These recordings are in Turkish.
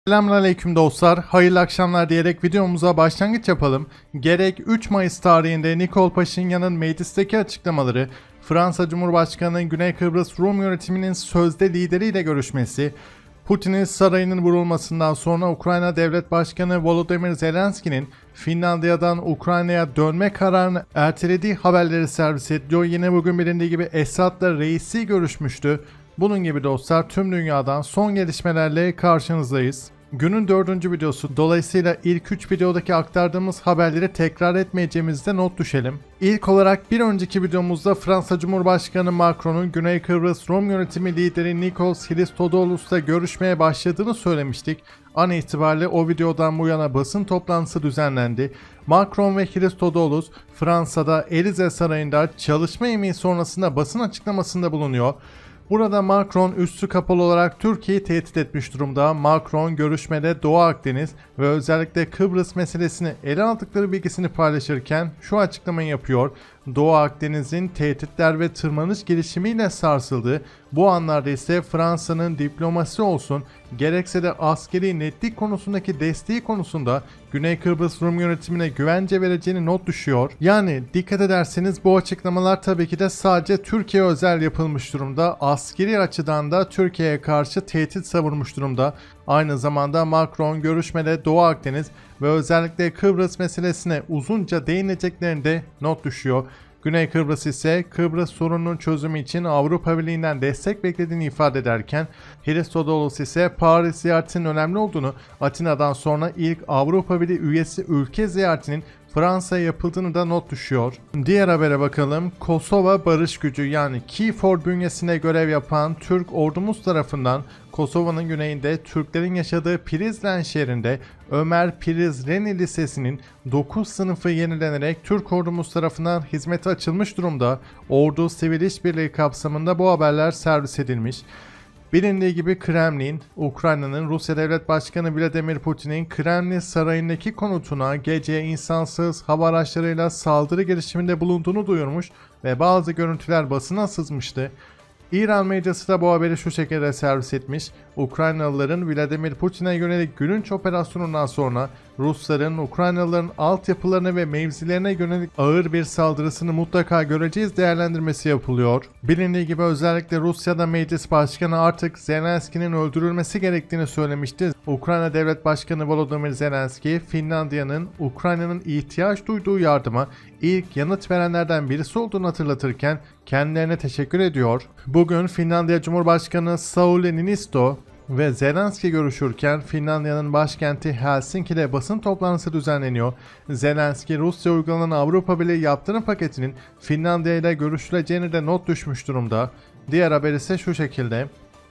Selamünaleyküm dostlar, hayırlı akşamlar diyerek videomuza başlangıç yapalım. Gerek 3 Mayıs tarihinde Nikol Paşinyan'ın meclisteki açıklamaları, Fransa Cumhurbaşkanı'nın Güney Kıbrıs Rum yönetiminin sözde lideriyle görüşmesi, Putin'in sarayının vurulmasından sonra Ukrayna Devlet Başkanı Volodymyr Zelenski'nin Finlandiya'dan Ukrayna'ya dönme kararını ertelediği haberleri servis ediyor. Yine bugün bilindiği gibi Esad'la reisi görüşmüştü. Bunun gibi dostlar tüm dünyadan son gelişmelerle karşınızdayız. Günün 4. videosu, dolayısıyla ilk 3 videodaki aktardığımız haberleri tekrar etmeyeceğimizde not düşelim. İlk olarak bir önceki videomuzda Fransa Cumhurbaşkanı Macron'un Güney Kıbrıs Rum yönetimi lideri Nikos Christodoulou's'la görüşmeye başladığını söylemiştik. An itibariyle o videodan bu yana basın toplantısı düzenlendi. Macron ve Christodoulou Fransa'da Elize Sarayı'nda çalışma yemeği sonrasında basın açıklamasında bulunuyor. Burada Macron üstü kapalı olarak Türkiye'yi tehdit etmiş durumda. Macron görüşmede Doğu Akdeniz ve özellikle Kıbrıs meselesini ele aldıkları bilgisini paylaşırken şu açıklamayı yapıyor. Doğu Akdeniz'in tehditler ve tırmanış girişimiyle sarsıldığı, bu anlarda ise Fransa'nın diplomasi olsun, gerekse de askeri netlik konusundaki desteği konusunda Güney Kıbrıs Rum yönetimine güvence vereceğini not düşüyor. Yani dikkat ederseniz bu açıklamalar tabii ki de sadece Türkiye özel yapılmış durumda. Askeri açıdan da Türkiye'ye karşı tehdit savurmuş durumda. Aynı zamanda Macron görüşmede Doğu Akdeniz ve özellikle Kıbrıs meselesine uzunca değineceklerini de not düşüyor. Güney Kıbrıs ise Kıbrıs sorununun çözümü için Avrupa Birliği'nden destek beklediğini ifade ederken, Christodoulos ise Paris ziyaretinin önemli olduğunu, Atina'dan sonra ilk Avrupa Birliği üyesi ülke ziyaretinin Fransa'ya yapıldığını da not düşüyor. Diğer habere bakalım. Kosova Barış Gücü yani KFOR bünyesine görev yapan Türk ordumuz tarafından Kosova'nın güneyinde Türklerin yaşadığı Prizren şehrinde Ömer Prizreni Lisesi'nin 9 sınıfı yenilenerek Türk ordumuz tarafından hizmete açılmış durumda. Ordu Sivil İşbirliği kapsamında bu haberler servis edilmiş. Bilindiği gibi Kremlin, Ukrayna'nın Rusya Devlet Başkanı Vladimir Putin'in Kremlin sarayındaki konutuna gece insansız hava araçlarıyla saldırı girişiminde bulunduğunu duyurmuş ve bazı görüntüler basına sızmıştı. İran medyası da bu haberi şu şekilde servis etmiş. Ukraynalıların Vladimir Putin'e yönelik Gülünç operasyonundan sonra Rusların Ukraynalıların altyapılarına ve mevzilerine yönelik ağır bir saldırısını mutlaka göreceğiz değerlendirmesi yapılıyor. Bilindiği gibi özellikle Rusya'da meclis başkanı artık Zelenski'nin öldürülmesi gerektiğini söylemişti. Ukrayna Devlet Başkanı Volodymyr Zelenski, Finlandiya'nın Ukrayna'nın ihtiyaç duyduğu yardıma ilk yanıt verenlerden birisi olduğunu hatırlatırken kendilerine teşekkür ediyor. Bugün Finlandiya Cumhurbaşkanı Sauli Niinisto ve Zelenski görüşürken Finlandiya'nın başkenti Helsinki'de basın toplantısı düzenleniyor. Zelenski, Rusya uygulanan Avrupa Birliği yaptırım paketinin Finlandiya ile görüşüleceğini de not düşmüş durumda. Diğer haber ise şu şekilde.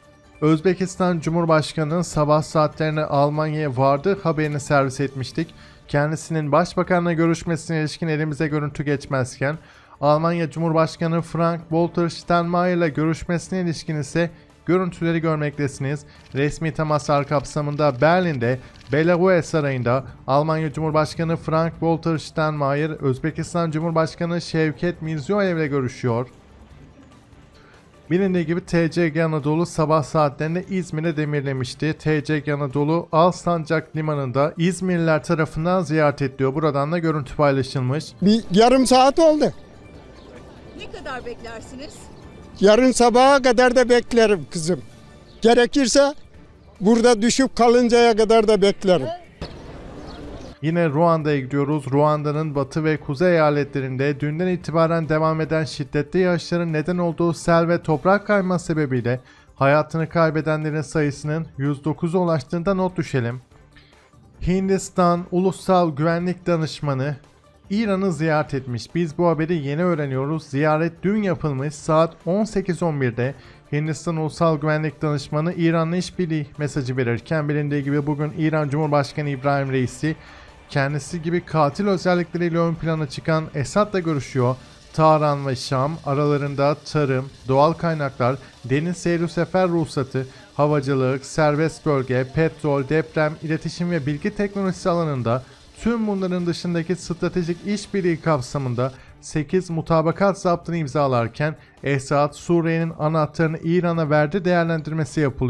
Özbekistan Cumhurbaşkanı'nın sabah saatlerine Almanya'ya vardığı haberini servis etmiştik. Kendisinin başbakanla görüşmesine ilişkin elimize görüntü geçmezken, Almanya Cumhurbaşkanı Frank-Walter Steinmeier ile görüşmesine ilişkin ise görüntüleri görmektesiniz. Resmi temaslar kapsamında Berlin'de Bellevue Sarayı'nda Almanya Cumhurbaşkanı Frank-Walter Steinmeier, Özbekistan Cumhurbaşkanı Şevket Mirziyoyev ile görüşüyor. Bilindiği gibi TCG Anadolu sabah saatlerinde İzmir'e demirlemişti. TCG Anadolu Alsancak Limanı'nda İzmirliler tarafından ziyaret ediliyor. Buradan da görüntü paylaşılmış. Bir yarım saat oldu. Ne kadar beklersiniz? Yarın sabaha kadar da beklerim kızım. Gerekirse burada düşüp kalıncaya kadar da beklerim. Yine Ruanda'ya gidiyoruz. Ruanda'nın batı ve kuzey eyaletlerinde dünden itibaren devam eden şiddetli yağışların neden olduğu sel ve toprak kayması sebebiyle hayatını kaybedenlerin sayısının 109'a ulaştığında not düşelim. Hindistan Ulusal Güvenlik Danışmanı İran'ı ziyaret etmiş. Biz bu haberi yeni öğreniyoruz. Ziyaret dün yapılmış saat 18.11'de. Hindistan Ulusal Güvenlik Danışmanı İran'la işbirliği mesajı verirken bilindiği gibi bugün İran Cumhurbaşkanı İbrahim Reisi kendisi gibi katil özellikleriyle ön plana çıkan Esad'la görüşüyor. Tahran ve Şam aralarında tarım, doğal kaynaklar, deniz seyir sefer ruhsatı, havacılık, serbest bölge, petrol, deprem, iletişim ve bilgi teknolojisi alanında tüm bunların dışındaki stratejik işbirliği kapsamında 8 mutabakat zaptını imzalarken Esad, Suriye'nin anahtarını İran'a verdi değerlendirmesi yapılıyor.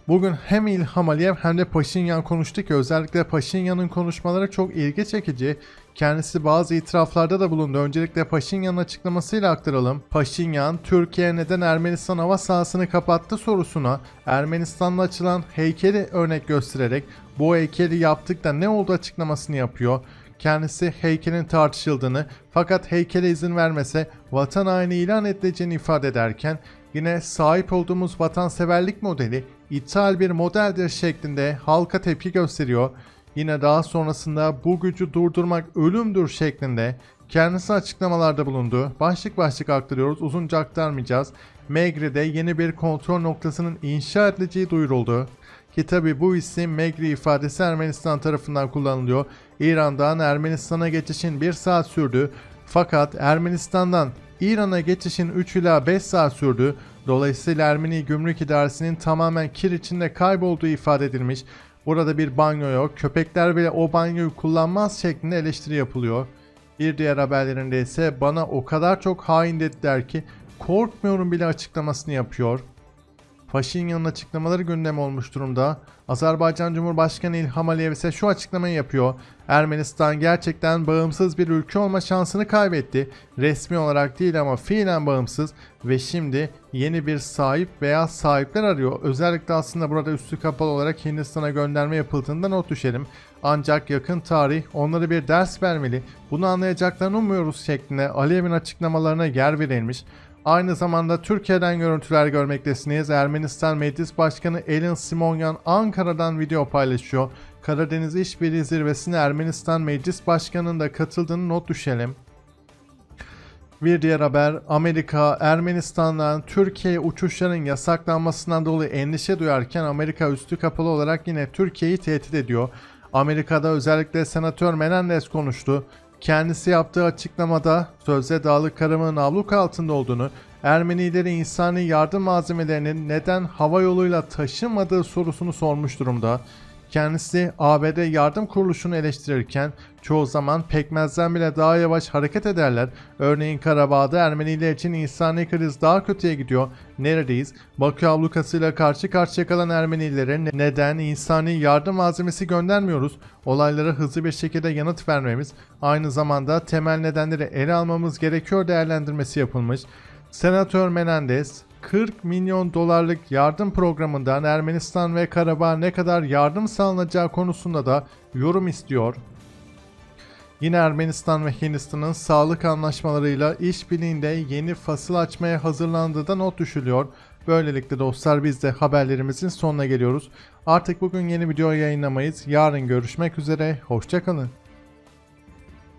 Bugün hem İlham Aliyev hem de Paşinyan konuştu ki özellikle Paşinyan'ın konuşmaları çok ilgi çekici. Kendisi bazı itiraflarda da bulundu. Öncelikle Paşinyan'ın açıklamasıyla aktaralım. Paşinyan, Türkiye neden Ermenistan hava sahasını kapattı sorusuna Ermenistan'da açılan heykeli örnek göstererek bu heykeli yaptık da ne oldu açıklamasını yapıyor. Kendisi heykelin tartışıldığını fakat heykele izin vermese vatan haini ilan edileceğini ifade ederken yine sahip olduğumuz vatanseverlik modeli ithal bir modeldir şeklinde halka tepki gösteriyor. Yine daha sonrasında bu gücü durdurmak ölümdür şeklinde kendisi açıklamalarda bulundu. Başlık başlık aktarıyoruz, uzunca aktarmayacağız. Megri'de yeni bir kontrol noktasının inşa edileceği duyuruldu. Ki tabi bu isim Megri ifadesi Ermenistan tarafından kullanılıyor. İran'dan Ermenistan'a geçişin 1 saat sürdü. Fakat Ermenistan'dan İran'a geçişin 3 ila 5 saat sürdü. Dolayısıyla Ermeni Gümrük İdaresi'nin tamamen kir içinde kaybolduğu ifade edilmiş. Burada bir banyo yok. Köpekler bile o banyoyu kullanmaz şeklinde eleştiri yapılıyor. Bir diğer haberlerinde ise bana o kadar çok hain dediler ki korkmuyorum bile açıklamasını yapıyor. Paşinyan'ın açıklamaları gündem olmuş durumda. Azerbaycan Cumhurbaşkanı İlham Aliyev ise şu açıklamayı yapıyor. Ermenistan gerçekten bağımsız bir ülke olma şansını kaybetti. Resmi olarak değil ama fiilen bağımsız ve şimdi yeni bir sahip veya sahipler arıyor. Özellikle aslında burada üstü kapalı olarak Hindistan'a gönderme yapıldığında not düşelim. Ancak yakın tarih onlara bir ders vermeli. Bunu anlayacaklarını umuyoruz şeklinde Aliyev'in açıklamalarına yer verilmiş. Aynı zamanda Türkiye'den görüntüler görmektesiniz. Ermenistan Meclis Başkanı Elin Simonyan Ankara'dan video paylaşıyor. Karadeniz İşbirliği Zirvesi'ne Ermenistan Meclis Başkanı'nın da katıldığını not düşelim. Bir diğer haber, Amerika Ermenistan'dan Türkiye'ye uçuşların yasaklanmasından dolayı endişe duyarken Amerika üstü kapalı olarak yine Türkiye'yi tehdit ediyor. Amerika'da özellikle Senatör Menendez konuştu. Kendisi yaptığı açıklamada sözde Dağlık Karabağ'ın abluk altında olduğunu, Ermenileri insani yardım malzemelerinin neden hava yoluyla taşınmadığı sorusunu sormuş durumda. Kendisi ABD yardım kuruluşunu eleştirirken çoğu zaman pekmezden bile daha yavaş hareket ederler. Örneğin Karabağ'da Ermeniler için insani kriz daha kötüye gidiyor. Neredeyiz? Bakü ablukasıyla karşı karşıya kalan Ermenilere neden insani yardım malzemesi göndermiyoruz? Olaylara hızlı bir şekilde yanıt vermemiz, aynı zamanda temel nedenleri ele almamız gerekiyor değerlendirmesi yapılmış. Senatör Menendez, 40 milyon dolarlık yardım programından Ermenistan ve Karabağ'a ne kadar yardım sağlanacağı konusunda da yorum istiyor. Yine Ermenistan ve Hindistan'ın sağlık anlaşmalarıyla işbirliğinde yeni fasıl açmaya hazırlandığı da not düşülüyor. Böylelikle dostlar biz de haberlerimizin sonuna geliyoruz. Artık bugün yeni video yayınlamayız. Yarın görüşmek üzere. Hoşça kalın.